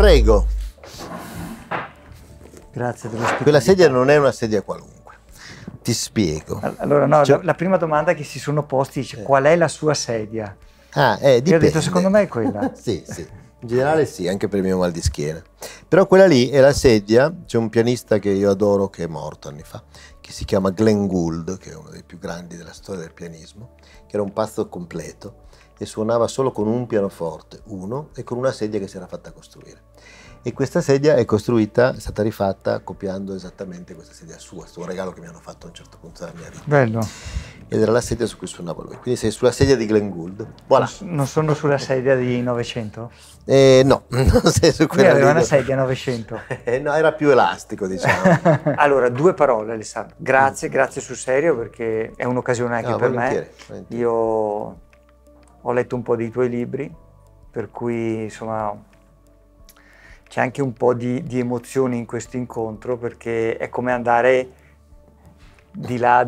Prego. Grazie dell'ospitalità. Quella sedia non è una sedia qualunque. Ti spiego. Allora, no, la prima domanda che si sono posti dice qual è la sua sedia? Dipende. Io ho detto secondo me è quella. Sì, sì. In generale sì, anche per il mio mal di schiena. Però quella lì è la sedia, c'è un pianista che io adoro che è morto anni fa, che si chiama Glenn Gould, che è uno dei più grandi della storia del pianismo, che era un pazzo completo e suonava solo con un pianoforte, uno, e con una sedia che si era fatta costruire. E questa sedia è costruita, è stata rifatta copiando esattamente questa sedia sua, questo regalo che mi hanno fatto a un certo punto della mia vita. Bello. Ed era la sedia su cui suonava lui. Quindi sei sulla sedia di Glenn Gould. Voilà. Non sono sulla sedia di 900? No, non sei su quella Lui aveva lì. una sedia 900. No, era più elastico, diciamo. Allora, due parole, Alessandro. Grazie sul serio, perché è un'occasione anche per me. Volentieri. Io ho letto un po' dei tuoi libri, per cui insomma c'è anche un po' di emozioni in questo incontro, perché è come andare di là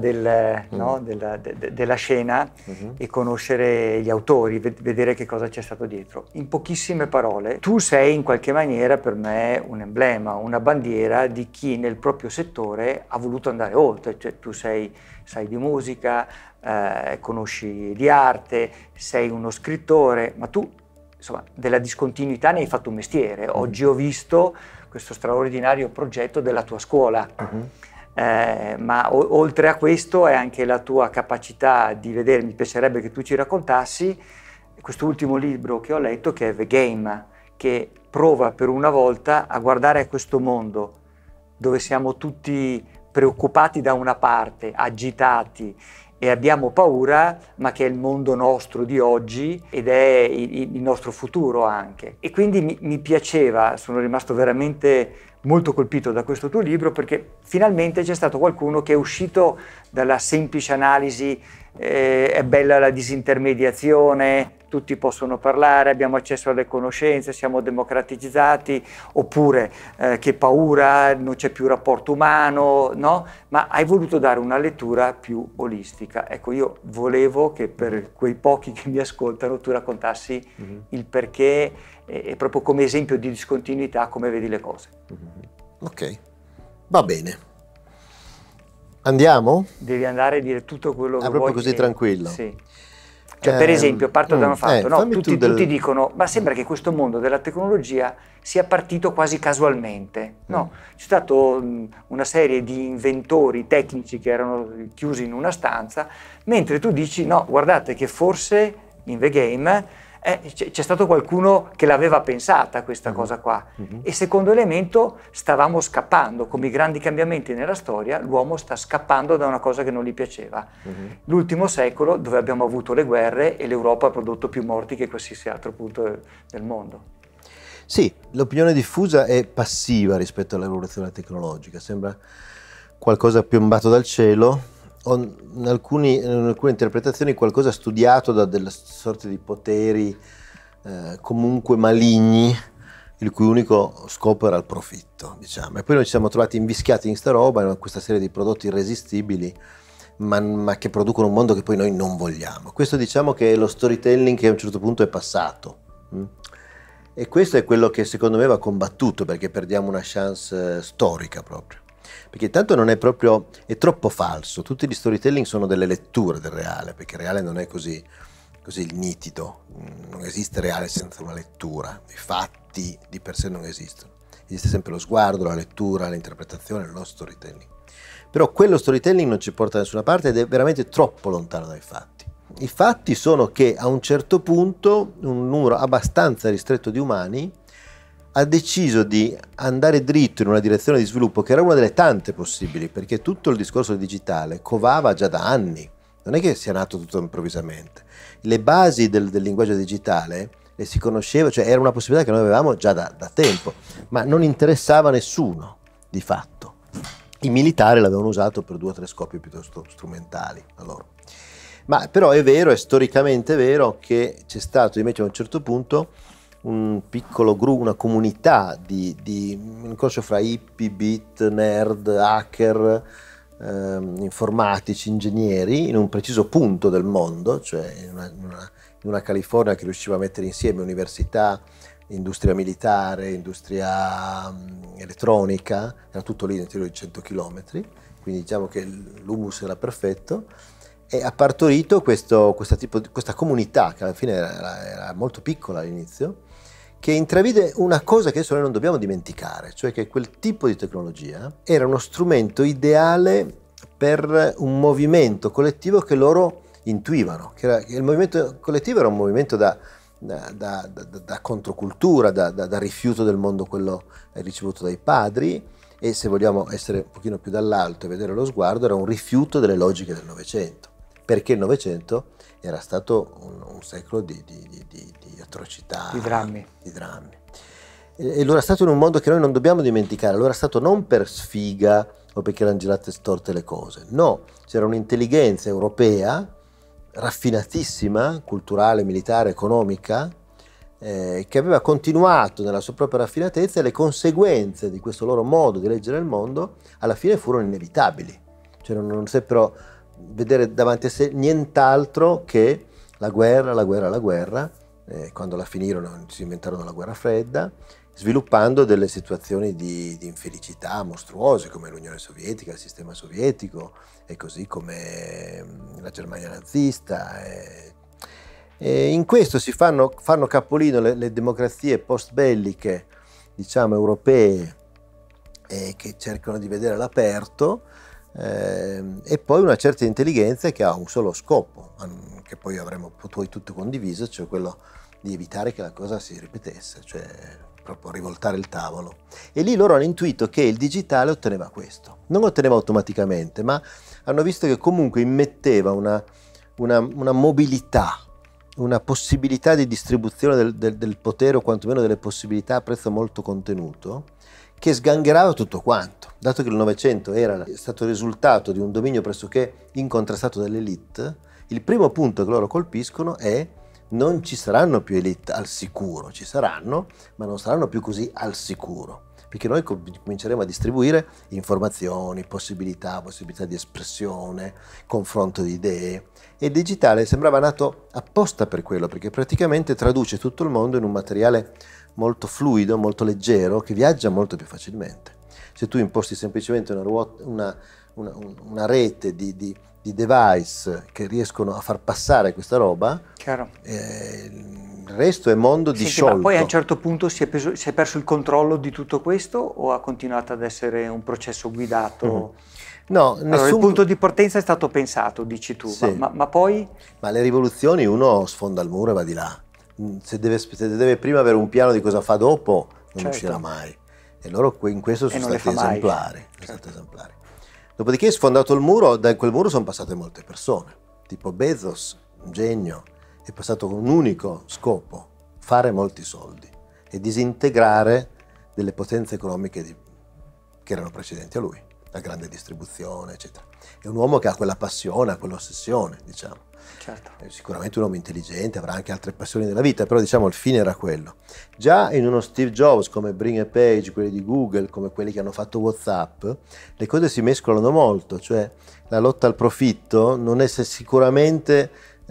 della scena e conoscere gli autori, vedere che cosa c'è stato dietro. In pochissime parole, tu sei in qualche maniera per me un emblema, una bandiera di chi nel proprio settore ha voluto andare oltre. Cioè, tu sai di musica, conosci di arte, sei uno scrittore, ma tu insomma della discontinuità ne hai fatto un mestiere. Oggi ho visto questo straordinario progetto della tua scuola. Ma oltre a questo è anche la tua capacità di vedere, mi piacerebbe che tu ci raccontassi questo ultimo libro che ho letto, che è The Game, che prova per una volta a guardare a questo mondo dove siamo tutti preoccupati da una parte, agitati e abbiamo paura, ma che è il mondo nostro di oggi ed è il nostro futuro anche. E quindi mi piaceva, sono rimasto veramente molto colpito da questo tuo libro, perché finalmente c'è stato qualcuno che è uscito dalla semplice analisi, è bella la disintermediazione, tutti possono parlare, abbiamo accesso alle conoscenze, siamo democratizzati, oppure che paura, non c'è più rapporto umano, no? Ma hai voluto dare una lettura più olistica. Ecco, io volevo che per quei pochi che mi ascoltano tu raccontassi il perché e proprio come esempio di discontinuità come vedi le cose. Ok, va bene. Andiamo? Devi andare e dire tutto quello che vuoi. Proprio così tranquillo? Sì. Cioè, per esempio, parto da un fatto, no? Tutti dicono, ma sembra che questo mondo della tecnologia sia partito quasi casualmente. No, c'è stata una serie di inventori tecnici che erano chiusi in una stanza, mentre tu dici, no, guardate che forse in The Game c'è stato qualcuno che l'aveva pensata questa cosa qua. E secondo elemento, stavamo scappando, come i grandi cambiamenti nella storia, l'uomo sta scappando da una cosa che non gli piaceva. L'ultimo secolo, dove abbiamo avuto le guerre e l'Europa ha prodotto più morti che qualsiasi altro punto del mondo. Sì, l'opinione diffusa è passiva rispetto all'evoluzione tecnologica, sembra qualcosa piombato dal cielo, o in alcune interpretazioni qualcosa studiato da delle sorte di poteri comunque maligni, il cui unico scopo era il profitto, diciamo. E poi noi ci siamo trovati invischiati in sta roba, in questa serie di prodotti irresistibili, ma che producono un mondo che poi noi non vogliamo. Questo diciamo che è lo storytelling che a un certo punto è passato. E questo è quello che secondo me va combattuto, perché perdiamo una chance storica proprio. Perché intanto non è proprio, è troppo falso, tutti gli storytelling sono delle letture del reale, perché il reale non è così nitido, non esiste reale senza una lettura, i fatti di per sé non esistono, esiste sempre lo sguardo, la lettura, l'interpretazione, lo storytelling. Però quello storytelling non ci porta da nessuna parte ed è veramente troppo lontano dai fatti. I fatti sono che a un certo punto un numero abbastanza ristretto di umani ha deciso di andare dritto in una direzione di sviluppo che era una delle tante possibili, perché tutto il discorso digitale covava già da anni, non è che sia nato tutto improvvisamente. Le basi del linguaggio digitale le si conosceva, cioè era una possibilità che noi avevamo già da tempo, ma non interessava nessuno di fatto. I militari l'avevano usato per 2 o 3 scopi piuttosto strumentali a loro. Ma però è vero, è storicamente vero, che c'è stato invece a un certo punto un piccolo gruppo, una comunità di un incrocio fra hippie, beat, nerd, hacker, informatici, ingegneri in un preciso punto del mondo, cioè in una California che riusciva a mettere insieme università, industria militare, industria elettronica, era tutto lì nel giro di 100 km, quindi diciamo che l'humus era perfetto, e ha partorito questa comunità, che alla fine era molto piccola all'inizio, che intravide una cosa che adesso noi non dobbiamo dimenticare, cioè che quel tipo di tecnologia era uno strumento ideale per un movimento collettivo che loro intuivano, che il movimento collettivo era un movimento da controcultura, da rifiuto del mondo, quello ricevuto dai padri, e se vogliamo essere un pochino più dall'alto e vedere lo sguardo, era un rifiuto delle logiche del Novecento, perché il Novecento era stato un secolo di atrocità, di drammi. E lo era stato in un mondo che noi non dobbiamo dimenticare, lo era stato non per sfiga o perché erano girate storte le cose, no, c'era un'intelligenza europea raffinatissima, culturale, militare, economica, che aveva continuato nella sua propria raffinatezza, e le conseguenze di questo loro modo di leggere il mondo alla fine furono inevitabili, cioè non seppero vedere davanti a sé nient'altro che la guerra, quando la finirono si inventarono la guerra fredda, sviluppando delle situazioni di infelicità mostruose come l'Unione Sovietica, il sistema sovietico, e così come la Germania nazista. E in questo si fanno capolino le democrazie post-belliche, diciamo europee, che cercano di vedere all'aperto, e poi una certa intelligenza che ha un solo scopo, che poi avremo poi tutti condiviso, cioè quello di evitare che la cosa si ripetesse, cioè proprio rivoltare il tavolo. E lì loro hanno intuito che il digitale otteneva questo, non lo otteneva automaticamente, ma hanno visto che comunque immetteva una mobilità, una possibilità di distribuzione del potere, o quantomeno delle possibilità a prezzo molto contenuto, che sgangherava tutto quanto. Dato che il Novecento era stato il risultato di un dominio pressoché incontrastato dall'elite, il primo punto che loro colpiscono è: non ci saranno più elite al sicuro, ci saranno, ma non saranno più così al sicuro, perché noi cominceremo a distribuire informazioni, possibilità di espressione, confronto di idee, e il digitale sembrava nato apposta per quello, perché praticamente traduce tutto il mondo in un materiale molto fluido, molto leggero, che viaggia molto più facilmente. Se tu imposti semplicemente una rete di device che riescono a far passare questa roba, il resto è mondo di sciolto. Ma poi a un certo punto si è perso il controllo di tutto questo, o ha continuato ad essere un processo guidato? No, allora, il punto di partenza è stato pensato, dici tu, sì. ma poi? Ma le rivoluzioni uno sfonda il muro e va di là. Se deve prima avere un piano di cosa fa dopo, non uscirà mai. E loro in questo sono stati esemplari. Dopodiché, sfondato il muro, da quel muro sono passate molte persone, tipo Bezos, un genio, è passato con un unico scopo: fare molti soldi e disintegrare delle potenze economiche che erano precedenti a lui, la grande distribuzione, eccetera. È un uomo che ha quella passione, ha quell'ossessione, diciamo. Certo. È sicuramente un uomo intelligente, avrà anche altre passioni della vita, però diciamo il fine era quello. Già in uno Steve Jobs come Bring a Page, quelli di Google, come quelli che hanno fatto WhatsApp, le cose si mescolano molto, cioè la lotta al profitto non è sicuramente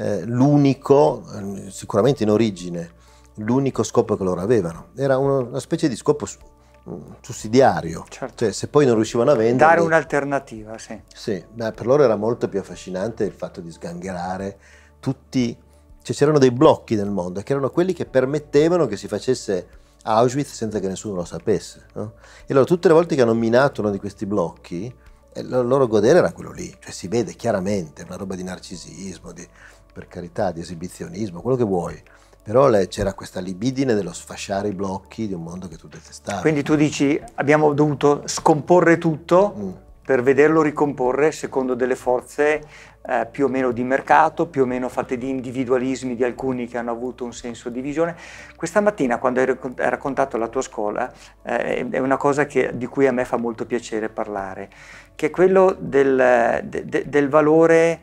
l'unico, sicuramente in origine, l'unico scopo che loro avevano. Era una specie di scopo sussidiario, certo. Cioè se poi non riuscivano a vendere, dare un'alternativa, sì. Sì, per loro era molto più affascinante il fatto di sgangherare tutti, cioè c'erano dei blocchi nel mondo che erano quelli che permettevano che si facesse Auschwitz senza che nessuno lo sapesse, no? E allora tutte le volte che hanno minato uno di questi blocchi, il loro godere era quello lì, cioè si vede chiaramente una roba di narcisismo, per carità, di esibizionismo, quello che vuoi. Però c'era questa libidine dello sfasciare i blocchi di un mondo che tu detestavi. Quindi tu dici: abbiamo dovuto scomporre tutto per vederlo ricomporre secondo delle forze più o meno di mercato, più o meno fatte di individualismi di alcuni che hanno avuto un senso di visione. Questa mattina, quando hai raccontato la tua scuola, è una cosa di cui a me fa molto piacere parlare, che è quello del valore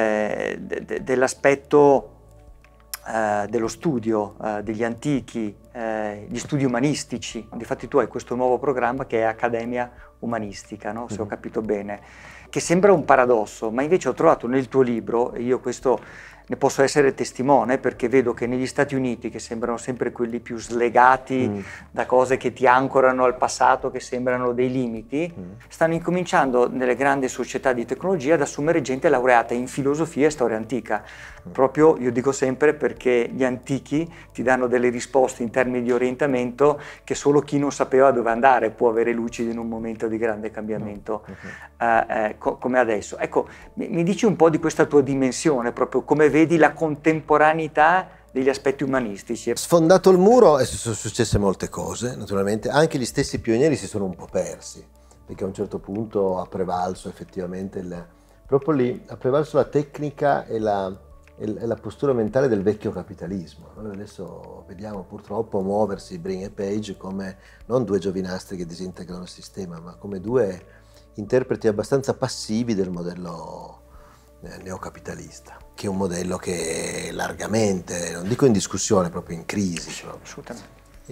dell'aspetto dello studio degli antichi, gli studi umanistici. Difatti tu hai questo nuovo programma che è Accademia Umanistica, no? Se ho capito bene, che sembra un paradosso, ma invece ho trovato nel tuo libro, e io questo ne posso essere testimone, perché vedo che negli Stati Uniti, che sembrano sempre quelli più slegati da cose che ti ancorano al passato, che sembrano dei limiti, stanno incominciando nelle grandi società di tecnologia ad assumere gente laureata in filosofia e storia antica. Proprio, io dico sempre, perché gli antichi ti danno delle risposte in termini di orientamento che solo chi non sapeva dove andare può avere lucidi in un momento di grande cambiamento come adesso. Ecco, mi dici un po' di questa tua dimensione, proprio come vedi la contemporaneità degli aspetti umanistici. Sfondato il muro sono successe molte cose, naturalmente, anche gli stessi pionieri si sono un po' persi, perché a un certo punto ha prevalso effettivamente, proprio lì, ha prevalso la tecnica e la postura mentale del vecchio capitalismo. Noi adesso vediamo purtroppo muoversi Brin e Page come non due giovinastri che disintegrano il sistema, ma come due interpreti abbastanza passivi del modello neocapitalista, che è un modello che è largamente, non dico in discussione, proprio in crisi. Assolutamente.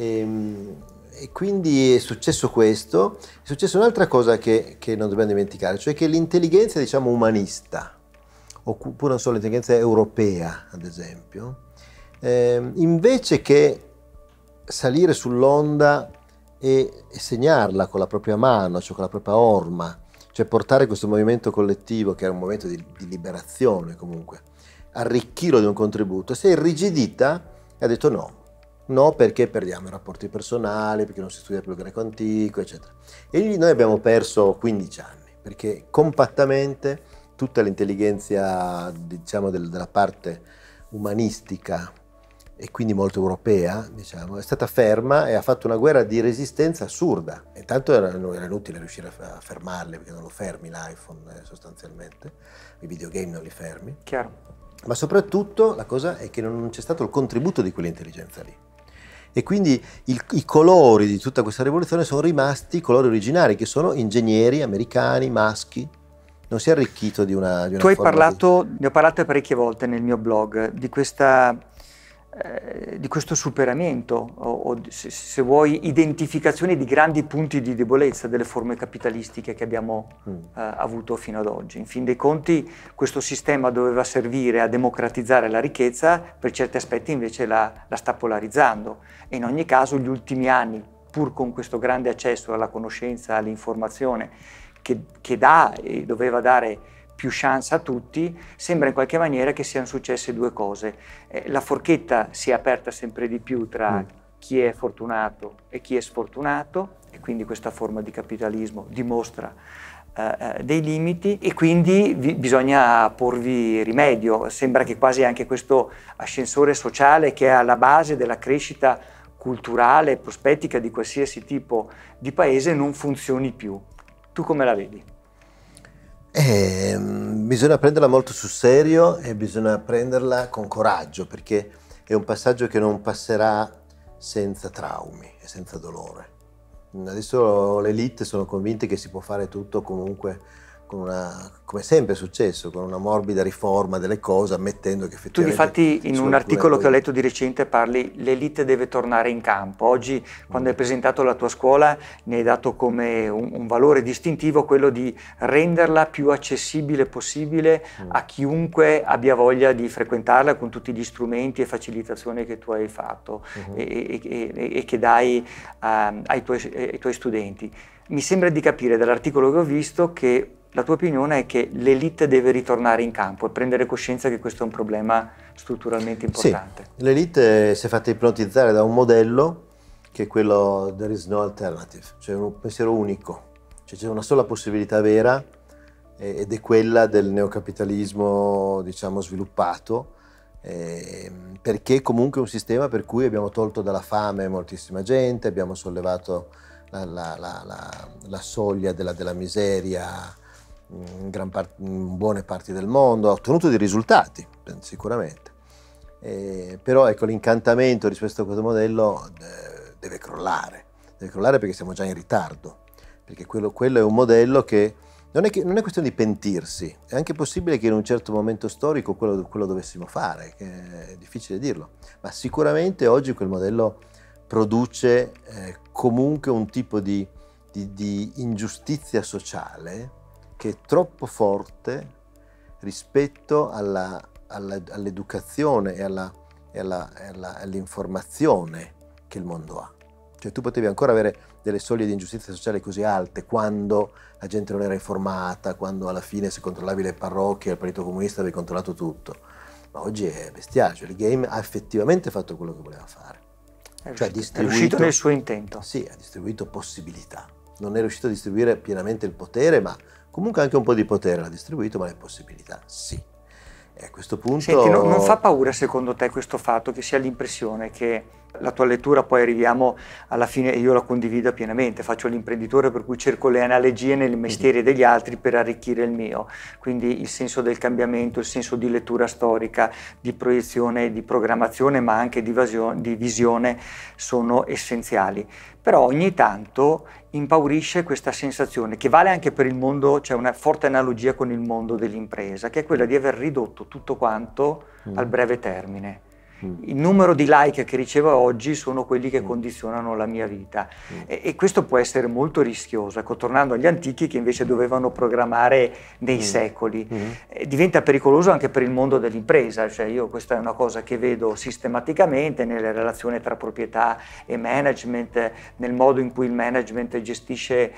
E quindi è successo questo. È successa un'altra cosa che non dobbiamo dimenticare, cioè che l'intelligenza, diciamo, umanista, oppure non solo l'intelligenza europea, ad esempio, invece che salire sull'onda e segnarla con la propria mano, cioè con la propria orma, cioè portare questo movimento collettivo, che era un movimento di liberazione comunque, arricchirlo di un contributo, si è irrigidita e ha detto no, perché perdiamo i rapporti personali, perché non si studia più il greco antico, eccetera. E lì noi abbiamo perso 15 anni, perché compattamente tutta l'intelligenza, diciamo, della parte umanistica e quindi molto europea, diciamo, è stata ferma e ha fatto una guerra di resistenza assurda. E tanto era inutile riuscire a fermarli, perché non lo fermi l'iPhone sostanzialmente, i videogame non li fermi. Chiaro. Ma soprattutto la cosa è che non c'è stato il contributo di quell'intelligenza lì. E quindi i colori di tutta questa rivoluzione sono rimasti i colori originari, che sono ingegneri americani, maschi. Non si è arricchito di una Tu hai parlato, ne ho parlato parecchie volte nel mio blog, di questo superamento o se vuoi identificazione di grandi punti di debolezza delle forme capitalistiche che abbiamo avuto fino ad oggi. In fin dei conti questo sistema doveva servire a democratizzare la ricchezza, per certi aspetti invece la sta polarizzando, e in ogni caso gli ultimi anni, pur con questo grande accesso alla conoscenza, all'informazione che dà e doveva dare più chance a tutti, sembra in qualche maniera che siano successe due cose. La forchetta si è aperta sempre di più tra chi è fortunato e chi è sfortunato, e quindi questa forma di capitalismo dimostra dei limiti, e quindi bisogna porvi rimedio. Sembra che quasi anche questo ascensore sociale, che è alla base della crescita culturale e prospettica di qualsiasi tipo di paese, non funzioni più. Tu come la vedi? Bisogna prenderla molto sul serio e bisogna prenderla con coraggio, perché è un passaggio che non passerà senza traumi e senza dolore. Adesso le elite sono convinte che si può fare tutto comunque come sempre è successo, con una morbida riforma delle cose, ammettendo che effettivamente... Tu difatti in un articolo che ho letto di recente parli l'elite deve tornare in campo. Oggi, quando hai presentato la tua scuola, ne hai dato come un valore distintivo quello di renderla più accessibile possibile a chiunque abbia voglia di frequentarla, con tutti gli strumenti e facilitazioni che tu hai fatto e che dai ai tuoi studenti. Mi sembra di capire dall'articolo che ho visto che la tua opinione è che l'elite deve ritornare in campo e prendere coscienza che questo è un problema strutturalmente importante. Sì, l'elite si è fatta ipnotizzare da un modello che è quello there is no alternative, cioè un pensiero unico, cioè c'è una sola possibilità vera ed è quella del neocapitalismo, diciamo, sviluppato, perché comunque è un sistema per cui abbiamo tolto dalla fame moltissima gente, abbiamo sollevato la soglia della miseria in buone parti del mondo, ha ottenuto dei risultati sicuramente, però ecco, l'incantamento rispetto a questo modello deve crollare perché siamo già in ritardo, perché quello è un modello che non è questione di pentirsi, è anche possibile che in un certo momento storico quello dovessimo fare, che è difficile dirlo, ma sicuramente oggi quel modello produce comunque un tipo di ingiustizia sociale che è troppo forte rispetto all'educazione e all'informazione che il mondo ha. Cioè tu potevi ancora avere delle soglie di ingiustizia sociale così alte quando la gente non era informata, quando alla fine se controllavi le parrocchie il Partito Comunista avevi controllato tutto. Ma oggi è bestiale, cioè il game ha effettivamente fatto quello che voleva fare. Cioè è riuscito nel suo intento. Sì, ha distribuito possibilità. Non è riuscito a distribuire pienamente il potere, ma comunque anche un po' di potere l'ha distribuito, ma le possibilità sì. E a questo punto... Senti, non fa paura secondo te questo fatto che si ha l'impressione che la tua lettura, poi arriviamo alla fine e io la condivido pienamente, faccio l'imprenditore per cui cerco le analogie nei mestieri degli altri per arricchire il mio, quindi il senso del cambiamento, il senso di lettura storica, di proiezione, di programmazione ma anche di visione sono essenziali. Però ogni tanto impaurisce questa sensazione che vale anche per il mondo, c'è una forte analogia con il mondo dell'impresa, che è quella di aver ridotto tutto quanto al breve termine. Il numero di like che ricevo oggi sono quelli che condizionano la mia vita e questo può essere molto rischioso. Ecco, tornando agli antichi che invece dovevano programmare nei secoli, diventa pericoloso anche per il mondo dell'impresa. Cioè io questa è una cosa che vedo sistematicamente nelle relazioni tra proprietà e management, nel modo in cui il management gestisce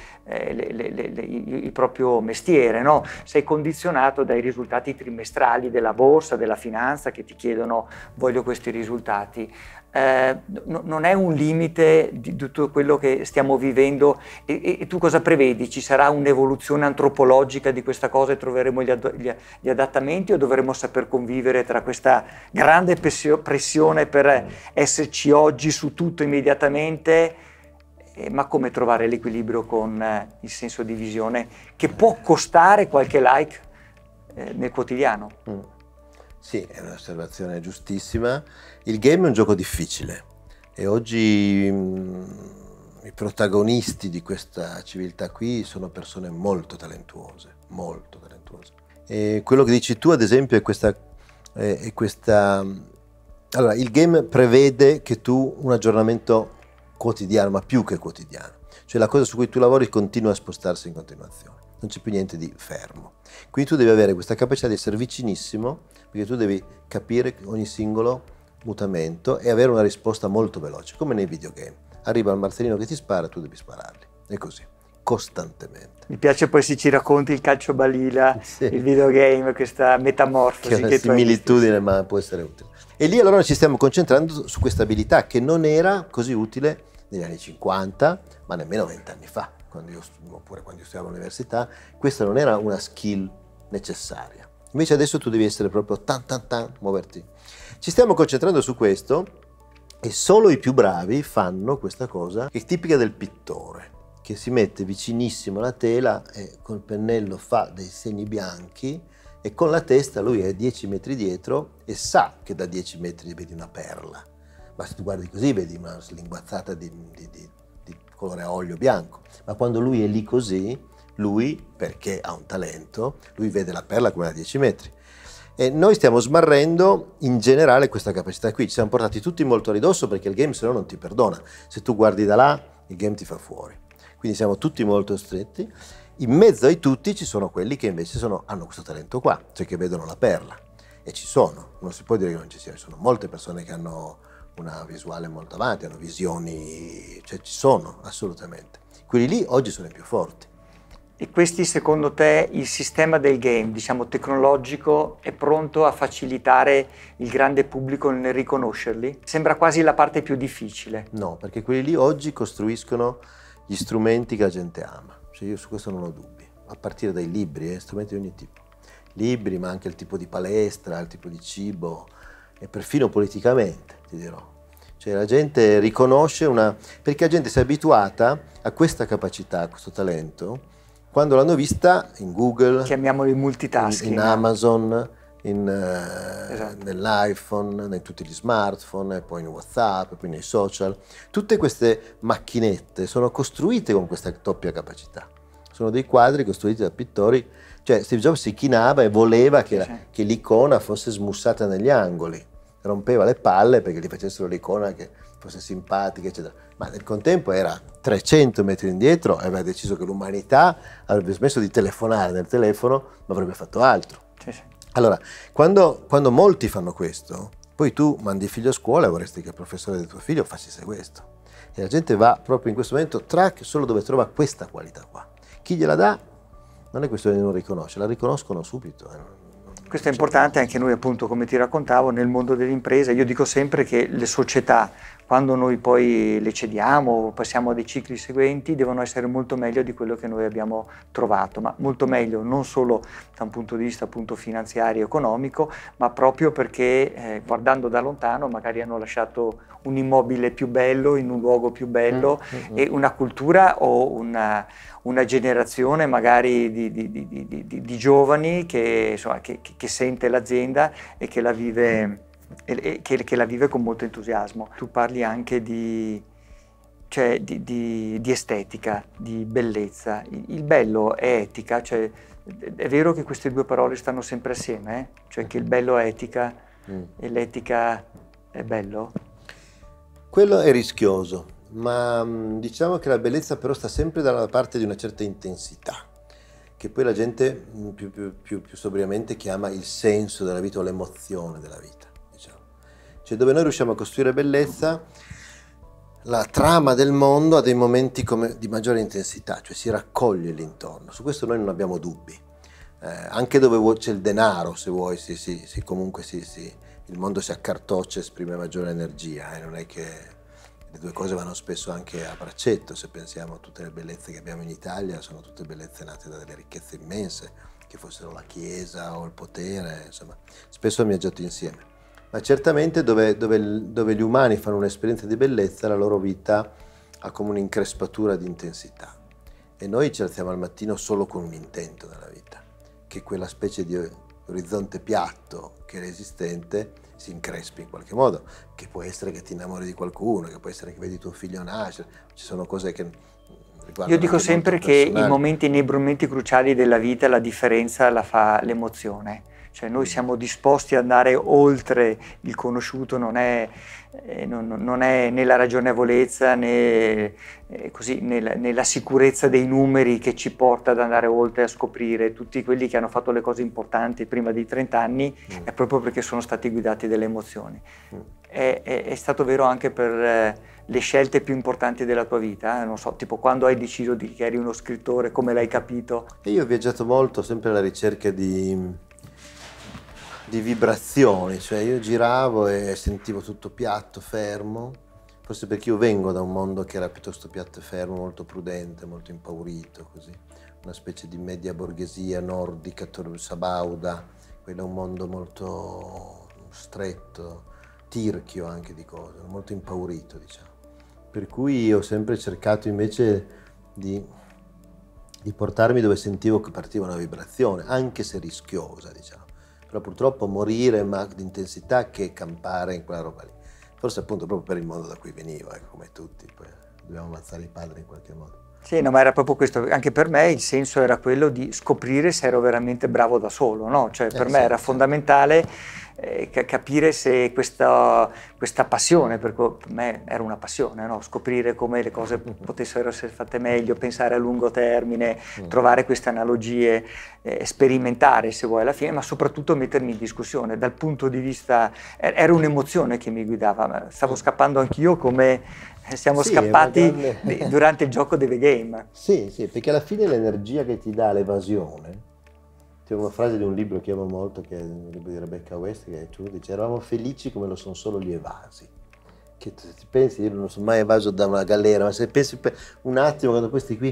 il proprio mestiere, no? Sei condizionato dai risultati trimestrali della borsa, della finanza che ti chiedono voglio questi risultati. Non è un limite di tutto quello che stiamo vivendo e tu cosa prevedi? Ci sarà un'evoluzione antropologica di questa cosa e troveremo gli adattamenti o dovremo saper convivere tra questa grande pressione per esserci oggi su tutto immediatamente, ma come trovare l'equilibrio con il senso di visione che può costare qualche like nel quotidiano? Sì, è un'osservazione giustissima. Il game è un gioco difficile e oggi i protagonisti di questa civiltà qui sono persone molto talentuose, molto talentuose. E quello che dici tu, ad esempio, è questa... Allora, il game prevede che tu un aggiornamento quotidiano, ma più che quotidiano. Cioè la cosa su cui tu lavori continua a spostarsi in continuazione. Non c'è più niente di fermo. Quindi tu devi avere questa capacità di essere vicinissimo, perché tu devi capire ogni singolo mutamento e avere una risposta molto veloce, come nei videogame. Arriva il martellino che ti spara, tu devi sparargli. E così, costantemente. Mi piace poi se ci racconti il calciobalilla, sì, il videogame, questa metamorfosi. Che è una similitudine, ma può essere utile. E lì allora ci stiamo concentrando su questa abilità che non era così utile negli anni 50, ma nemmeno 20 anni fa. Oppure quando io studiavo all'università, questa non era una skill necessaria. Invece adesso tu devi essere proprio muoverti. Ci stiamo concentrando su questo e solo i più bravi fanno questa cosa che è tipica del pittore, che si mette vicinissimo alla tela e col pennello fa dei segni bianchi e con la testa lui è 10 metri dietro e sa che da 10 metri vedi una perla. Ma se tu guardi così vedi una slinguazzata di colore a olio bianco, ma quando lui è lì così, lui, perché ha un talento, lui vede la perla come da 10 metri. E noi stiamo smarrendo in generale questa capacità qui, ci siamo portati tutti molto a ridosso perché il game se no non ti perdona, se tu guardi da là il game ti fa fuori, quindi siamo tutti molto stretti. In mezzo ai tutti ci sono quelli che invece hanno questo talento qua, cioè che vedono la perla, e ci sono, non si può dire che non ci siano, ci sono molte persone che hanno una visuale molto avanti, hanno visioni, cioè ci sono assolutamente. Quelli lì oggi sono i più forti. E questi secondo te il sistema del game, diciamo tecnologico, è pronto a facilitare il grande pubblico nel riconoscerli? Sembra quasi la parte più difficile. No, perché quelli lì oggi costruiscono gli strumenti che la gente ama. Cioè io su questo non ho dubbi, a partire dai libri, strumenti di ogni tipo. Libri, ma anche il tipo di palestra, il tipo di cibo, e perfino politicamente, ti dirò. Cioè la gente riconosce perché la gente si è abituata a questa capacità, a questo talento, quando l'hanno vista in Google, chiamiamolo il multitasking, in Amazon, esatto, nell'iPhone, in tutti gli smartphone, e poi in WhatsApp, e poi nei social. Tutte queste macchinette sono costruite con questa doppia capacità. Sono dei quadri costruiti da pittori, cioè Steve Jobs si chinava e voleva che l'icona fosse smussata negli angoli. rompeva le palle perché gli facessero l'icona che fosse simpatica, eccetera. Ma nel contempo era 300 metri indietro e aveva deciso che l'umanità avrebbe smesso di telefonare nel telefono, ma avrebbe fatto altro. Sì, sì. Allora, quando molti fanno questo, poi tu mandi il figlio a scuola e vorresti che il professore del tuo figlio facesse questo. E la gente va proprio in questo momento track solo dove trova questa qualità qua. Chi gliela dà non è questione di non riconoscere, la riconoscono subito. Questo è importante anche noi, appunto, come ti raccontavo, nel mondo dell'impresa. Io dico sempre che le società, quando noi poi le cediamo, passiamo a dei cicli seguenti, devono essere molto meglio di quello che noi abbiamo trovato, ma molto meglio non solo da un punto di vista appunto finanziario e economico, ma proprio perché guardando da lontano magari hanno lasciato un immobile più bello in un luogo più bello e una cultura o una generazione magari di giovani che, insomma, che sente l'azienda e che la vive, che la vive con molto entusiasmo. Tu parli anche di estetica, di bellezza. Il bello è etica, cioè è vero che queste due parole stanno sempre assieme, eh? Cioè che il bello è etica e l'etica è bello? Quello è rischioso, ma diciamo che la bellezza però sta sempre dalla parte di una certa intensità, che poi la gente più sobriamente chiama il senso della vita o l'emozione della vita, diciamo. Cioè dove noi riusciamo a costruire bellezza, la trama del mondo ha dei momenti di maggiore intensità, cioè si raccoglie l'intorno, su questo noi non abbiamo dubbi. Anche dove c'è il denaro, se vuoi, comunque il mondo si accartoccia e esprime maggiore energia, non è che le due cose vanno spesso anche a braccetto. Se pensiamo a tutte le bellezze che abbiamo in Italia, sono tutte bellezze nate da delle ricchezze immense, che fossero la Chiesa o il potere, insomma, spesso hanno viaggiato insieme. Ma certamente dove gli umani fanno un'esperienza di bellezza, la loro vita ha come un'increspatura di intensità. E noi ci alziamo al mattino solo con un intento nella vita, che quella specie di orizzonte piatto che è esistente si increspi in qualche modo, che può essere che ti innamori di qualcuno, che può essere che vedi tuo figlio nascere, ci sono cose che riguardano. Io dico sempre che nei momenti cruciali della vita la differenza la fa l'emozione. Cioè noi siamo disposti ad andare oltre il conosciuto, non è né la ragionevolezza né la sicurezza dei numeri che ci porta ad andare oltre a scoprire. Tutti quelli che hanno fatto le cose importanti prima di 30 anni è proprio perché sono stati guidati dalle emozioni. È stato vero anche per le scelte più importanti della tua vita, non so, tipo quando hai deciso che eri uno scrittore, come l'hai capito? E io ho viaggiato molto, sempre alla ricerca di vibrazioni, cioè io giravo e sentivo tutto piatto, fermo, forse perché io vengo da un mondo che era piuttosto piatto e fermo, molto prudente, molto impaurito, così, una specie di media borghesia nordica, sabauda, quello è un mondo molto stretto, tirchio anche di cose, molto impaurito, diciamo. Per cui ho sempre cercato invece di portarmi dove sentivo che partiva una vibrazione, anche se rischiosa, diciamo. Però purtroppo morire di intensità che campare in quella roba lì. Forse appunto proprio per il mondo da cui venivo, come tutti, poi dobbiamo ammazzare i padri in qualche modo. Sì, no, ma era proprio questo, anche per me il senso era quello di scoprire se ero veramente bravo da solo, no? Cioè per me era fondamentale capire se questa passione, perché per me era una passione, no? Scoprire come le cose potessero essere fatte meglio, pensare a lungo termine, trovare queste analogie, sperimentare se vuoi alla fine, ma soprattutto mettermi in discussione. Dal punto di vista, era un'emozione che mi guidava, stavo scappando anch'io come siamo scappati durante il gioco dei game. Sì, perché alla fine l'energia che ti dà l'evasione, c'è una frase di un libro che amo molto, che è un libro di Rebecca West, che dice: eravamo felici come lo sono solo gli evasi. Che se ti pensi, io non sono mai evaso da una galera, ma se pensi un attimo, quando questi qui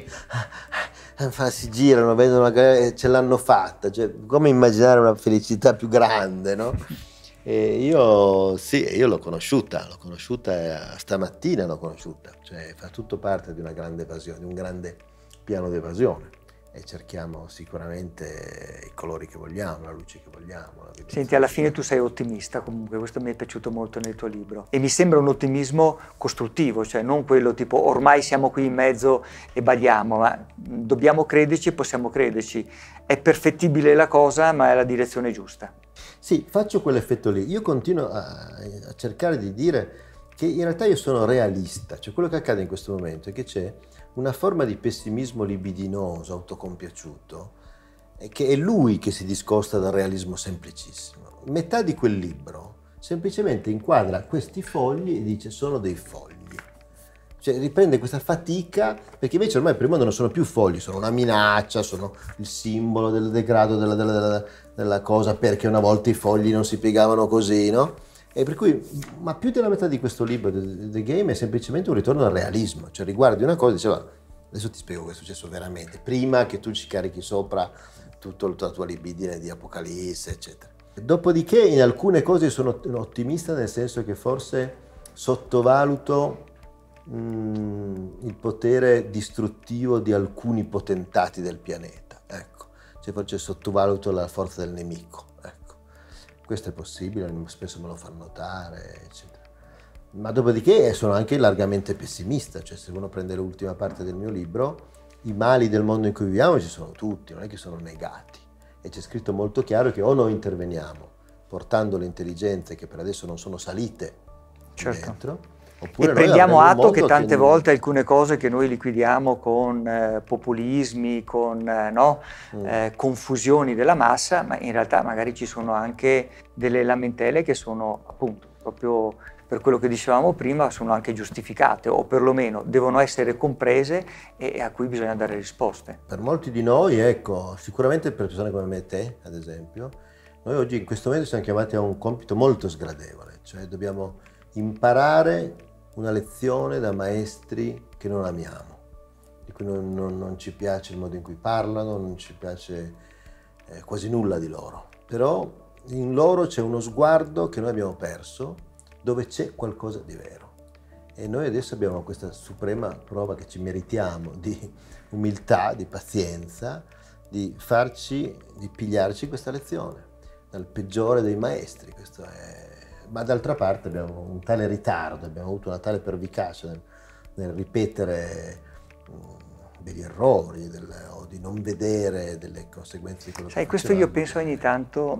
si girano, vedono una galera e ce l'hanno fatta, cioè come immaginare una felicità più grande, no? E io l'ho conosciuta stamattina l'ho conosciuta, cioè fa tutto parte di una grande evasione, di un grande piano di evasione, e cerchiamo sicuramente i colori che vogliamo, la luce che vogliamo. Senti, alla fine tu sei ottimista comunque, questo mi è piaciuto molto nel tuo libro, e mi sembra un ottimismo costruttivo, cioè non quello tipo ormai siamo qui in mezzo e badiamo, ma dobbiamo crederci e possiamo crederci, è perfettibile la cosa ma è la direzione giusta. Sì, faccio quell'effetto lì. Io continuo a cercare di dire che in realtà io sono realista, cioè quello che accade in questo momento è che c'è una forma di pessimismo libidinoso, autocompiaciuto, che è lui che si discosta dal realismo semplicissimo. Metà di quel libro semplicemente inquadra questi fogli e dice sono dei fogli. Cioè riprende questa fatica, perché invece ormai per il mondo non sono più fogli, sono una minaccia, sono il simbolo del degrado della cosa, perché una volta i fogli non si piegavano così, no? E per cui, ma più della metà di questo libro, The Game, è semplicemente un ritorno al realismo, cioè riguardi una cosa e diceva, adesso ti spiego cosa è successo veramente, prima che tu ci carichi sopra tutta la tua libidine di Apocalisse, eccetera. Dopodiché in alcune cose sono ottimista, nel senso che forse sottovaluto il potere distruttivo di alcuni potentati del pianeta, ecco, cioè forse sottovaluto la forza del nemico, ecco, questo è possibile, spesso me lo fanno notare, eccetera. Ma dopodiché sono anche largamente pessimista, cioè se uno prende l'ultima parte del mio libro, i mali del mondo in cui viviamo ci sono tutti, non è che sono negati, e c'è scritto molto chiaro che o noi interveniamo portando le intelligenze che per adesso non sono salite dentro, e prendiamo atto che tante volte alcune cose che noi liquidiamo con populismi, con confusioni della massa, ma in realtà magari ci sono anche delle lamentele che sono appunto proprio per quello che dicevamo prima, sono anche giustificate o perlomeno devono essere comprese e a cui bisogna dare risposte. Per molti di noi, ecco, sicuramente per persone come me e te, ad esempio, noi oggi in questo momento siamo chiamati a un compito molto sgradevole, cioè dobbiamo imparare una lezione da maestri che non amiamo, di cui non ci piace il modo in cui parlano, non ci piace quasi nulla di loro, però in loro c'è uno sguardo che noi abbiamo perso, dove c'è qualcosa di vero, e noi adesso abbiamo questa suprema prova che ci meritiamo di umiltà, di pazienza, di pigliarci questa lezione dal peggiore dei maestri. Questo è... Ma d'altra parte abbiamo un tale ritardo, abbiamo avuto una tale pervicacia nel ripetere degli errori o di non vedere delle conseguenze di quello che facevamo. Questo io penso ogni tanto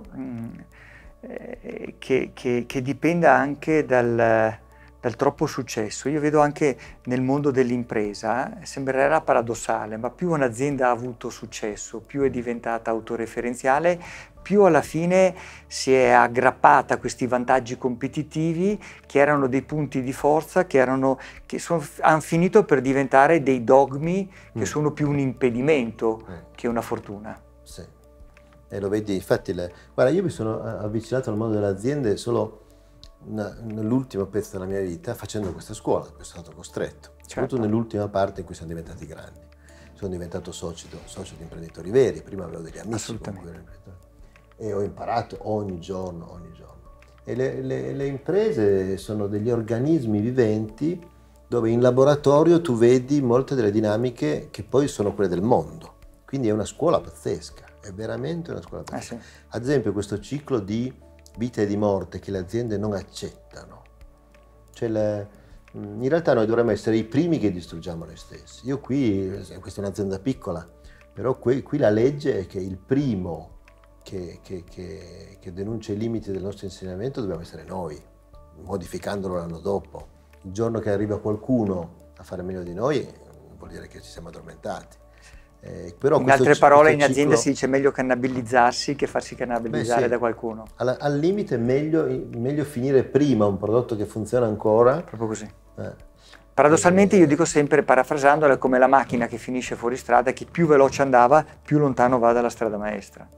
che dipenda anche dal troppo successo. Io vedo anche nel mondo dell'impresa, sembrerà paradossale, ma più un'azienda ha avuto successo, più è diventata autoreferenziale, più alla fine si è aggrappata a questi vantaggi competitivi che erano dei punti di forza, hanno finito per diventare dei dogmi che sono più un impedimento che una fortuna. Sì, e lo vedi, infatti, guarda, io mi sono avvicinato al mondo delle aziende solo nell'ultimo pezzo della mia vita facendo questa scuola, sono stato costretto, soprattutto nell'ultima parte in cui siamo diventati grandi. Sono diventato socio di imprenditori veri, prima avevo degli amici con cui ero imprenditore e ho imparato ogni giorno. E le imprese sono degli organismi viventi dove in laboratorio tu vedi molte delle dinamiche che poi sono quelle del mondo, quindi è una scuola pazzesca, è veramente una scuola pazzesca. Sì. Ad esempio questo ciclo di vita e di morte che le aziende non accettano, cioè in realtà noi dovremmo essere i primi che distruggiamo noi stessi. Io questa è un'azienda piccola, però qui la legge è che il primo che denuncia i limiti del nostro insegnamento dobbiamo essere noi, modificandolo l'anno dopo. Il giorno che arriva qualcuno a fare meglio di noi vuol dire che ci siamo addormentati. Però in altre parole, in azienda si dice meglio cannabilizzarsi che farsi cannabilizzare da qualcuno. Al limite è meglio finire prima un prodotto che funziona ancora. Proprio così. Paradossalmente io dico sempre, parafrasandola, è come la macchina che finisce fuori strada, che più veloce andava, più lontano va dalla strada maestra.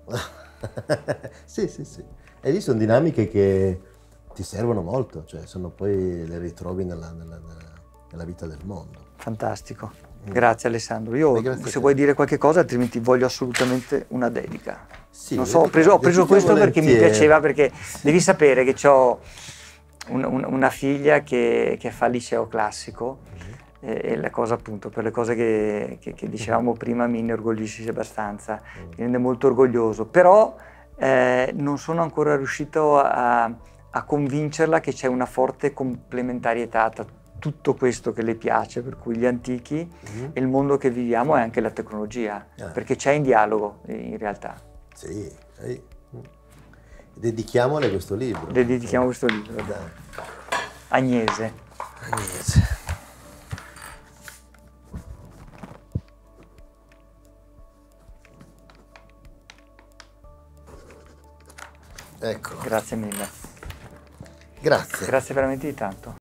Sì. E lì sono dinamiche che ti servono molto, cioè poi le ritrovi nella vita del mondo. Fantastico. Grazie Alessandro. Io se vuoi dire qualche cosa, altrimenti voglio assolutamente una dedica. Sì, non so, ho preso questo perché mi piaceva, perché devi sapere che ho una figlia che fa il liceo classico e la cosa, appunto, per le cose che dicevamo prima, mi inorgoglisce abbastanza, mi rende molto orgoglioso, però non sono ancora riuscito a convincerla che c'è una forte complementarietà tra tutto questo che le piace, per cui gli antichi e il mondo che viviamo e anche la tecnologia, perché c'è in dialogo in realtà. Sì, Dedichiamole questo libro. Dedichiamo questo libro. Dai. Agnese. Agnese. Ecco. Grazie mille. Grazie. Grazie veramente di tanto.